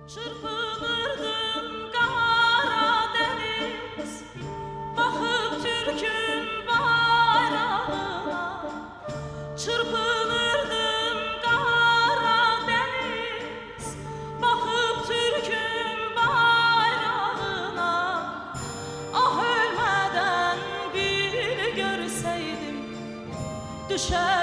Çırpınırdım Karadeniz, bakıp Türk'ün bayrağına. Çırpınırdım Karadeniz, bakıp Türk'ün bayrağına. Ah ölmeden bir görseydim düşer